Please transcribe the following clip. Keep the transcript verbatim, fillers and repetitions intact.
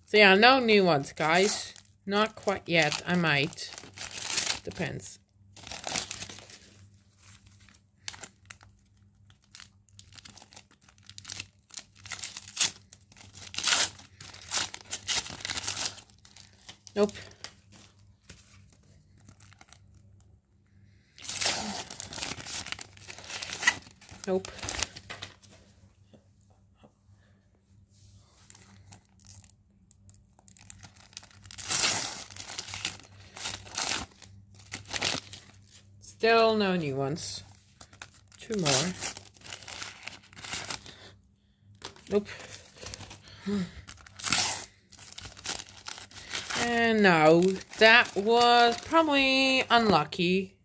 So yeah, no new ones, guys. Not quite yet. I might. Depends. Nope. Nope. Still no new ones. Two more. Nope. And no, that was probably unlucky.